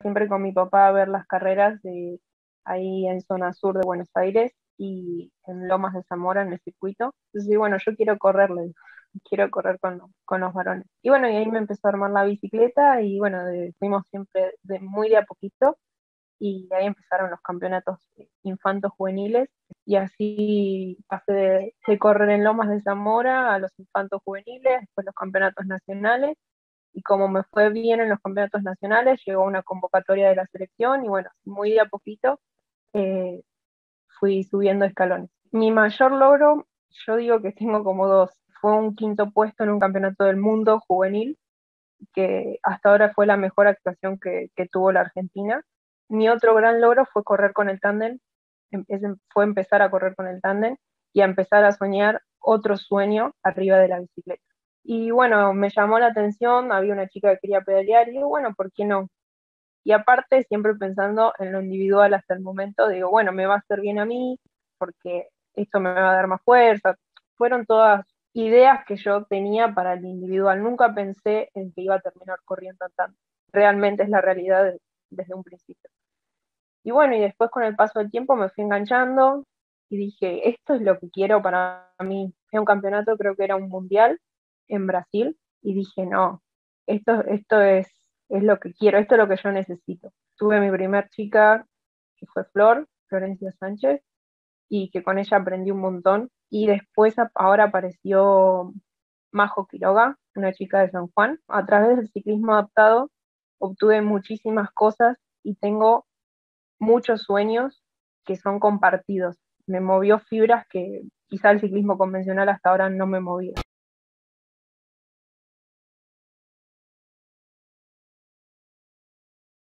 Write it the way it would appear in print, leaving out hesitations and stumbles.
siempre con mi papá a ver las carreras de ahí en zona sur de Buenos Aires y en Lomas de Zamora en el circuito. Entonces, sí, bueno, yo quiero correrle, quiero correr con los varones. Y bueno, y ahí me empezó a armar la bicicleta y bueno, fuimos siempre muy de a poquito y ahí empezaron los campeonatos infantos juveniles y así pasé de correr en Lomas de Zamora a los infantos juveniles, después los campeonatos nacionales y como me fue bien en los campeonatos nacionales, llegó una convocatoria de la selección y bueno, muy de a poquito eh, fui subiendo escalones. Mi mayor logro, yo digo que tengo como dos, fue un quinto puesto en un campeonato del mundo juvenil, que hasta ahora fue la mejor actuación que tuvo la Argentina. Mi otro gran logro fue correr con el tándem, fue empezar a correr con el tándem y a empezar a soñar otro sueño arriba de la bicicleta. Y bueno, me llamó la atención, había una chica que quería pedalear y digo, bueno, ¿por qué no? Y aparte, siempre pensando en lo individual hasta el momento, digo, bueno, me va a hacer bien a mí, porque esto me va a dar más fuerza. Fueron todas ideas que yo tenía para el individual. Nunca pensé en que iba a terminar corriendo tanto. Realmente es la realidad desde un principio. Y bueno, y después con el paso del tiempo me fui enganchando y dije, esto es lo que quiero para mí. Es un campeonato, creo que era un mundial en Brasil, y dije, no, esto es lo que quiero, esto es lo que yo necesito. Tuve mi primer chica, que fue Florencia Sánchez, y que con ella aprendí un montón. Y después ahora apareció Majo Quiroga, una chica de San Juan. A través del ciclismo adaptado obtuve muchísimas cosas y tengo muchos sueños que son compartidos. Me movió fibras que quizá el ciclismo convencional hasta ahora no me movía.